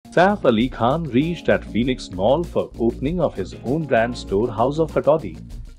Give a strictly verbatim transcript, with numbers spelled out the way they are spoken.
Saif Ali Khan reached at Phoenix Mall for opening of his own brand store House of Pataudi.